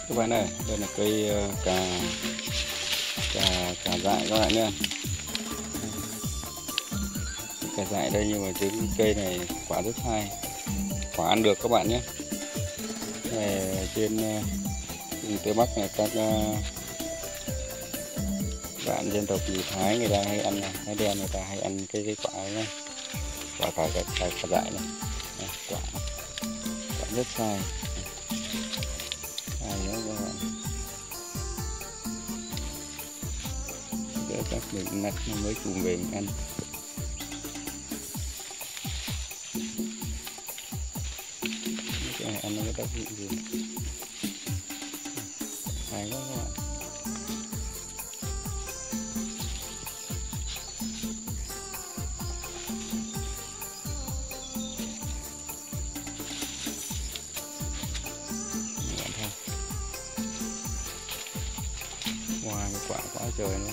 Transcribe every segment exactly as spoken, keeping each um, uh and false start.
Các bạn ơi, đây là cây ờ, cà cà cà dại các bạn nhé. Cà dại đây, nhưng mà cái cây này quả rất hay, quả ăn được các bạn nhé. Này, trên ờ, vùng Tây Bắc này, các ờ, bạn dân tộc người Thái người ta hay ăn, Thái đen người ta hay ăn cái cái quả này nhé. Quả cà, cà, cà, cà dại này, này quả, quả rất sai, sai nhé các bạn. Để các mình ngắt mới chùm về mình ăn. Cái này ăn nó có tác dụng gì? Hay quá các bạn. Các bạn thấy wow, cái quả quá trời luôn.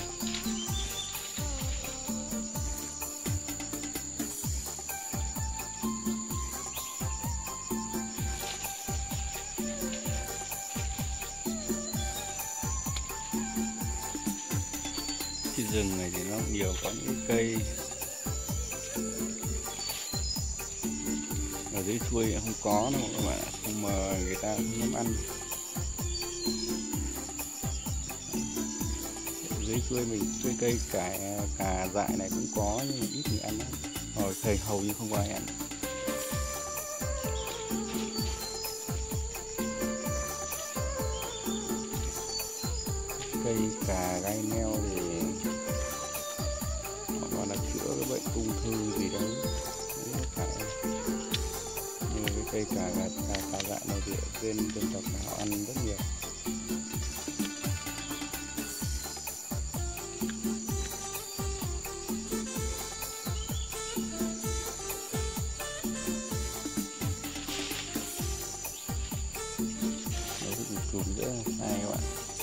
Cái rừng này thì nó nhiều, có những cây ở dưới xuôi không có đâu các bạn, không mà người ta không dám ăn. Ở dưới xuôi mình cây cây cà cà dại này cũng có, nhưng mà ít người ăn lắm. Rồi thầy hầu như không có ai ăn. Cây cà gai neo thì họ gọi là chữa cái bệnh ung thư gì đấy, nó phải. Nhưng mà cái cây cà cà, cà, cà dại này thì ở trên dân tộc họ ăn rất nhiều. Đấy, thì chùm rất là sai các bạn.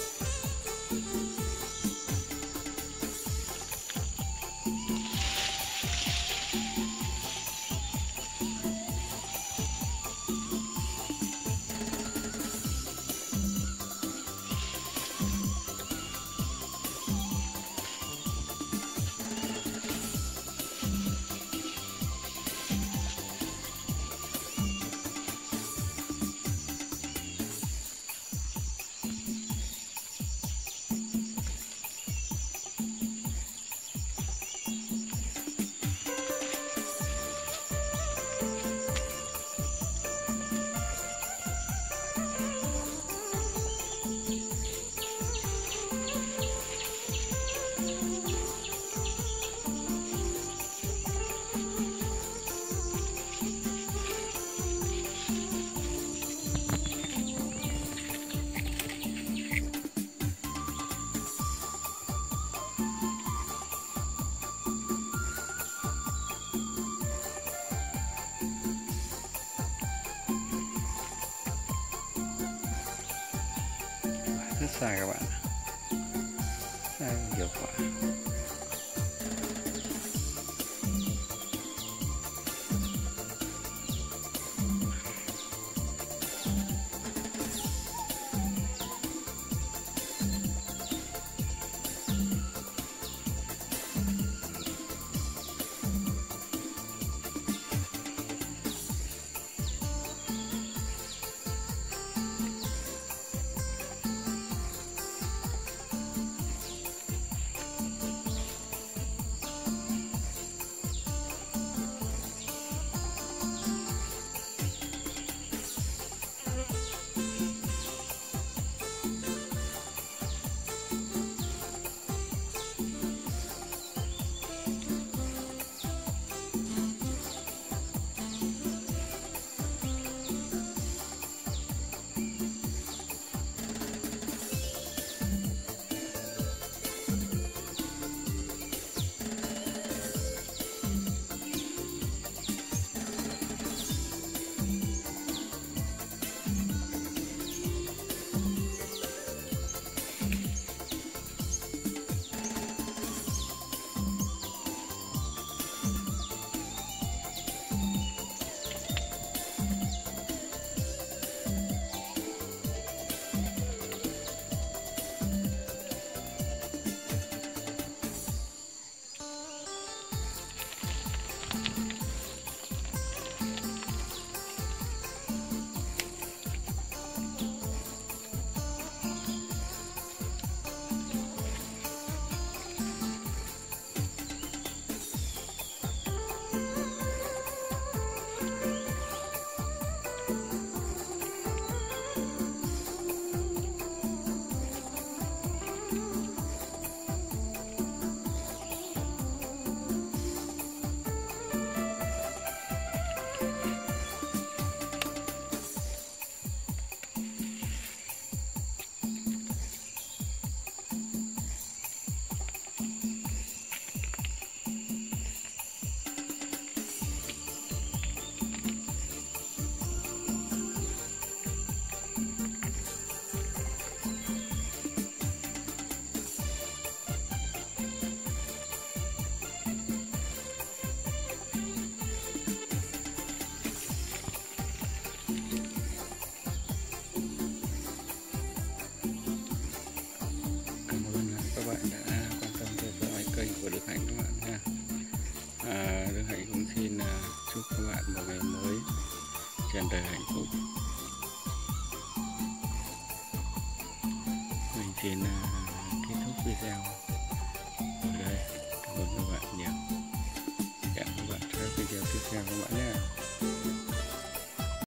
Rất sai các bạn, sai nhiều quả. đời hạnh phúc. Mình xin uh, kết thúc video ở đây.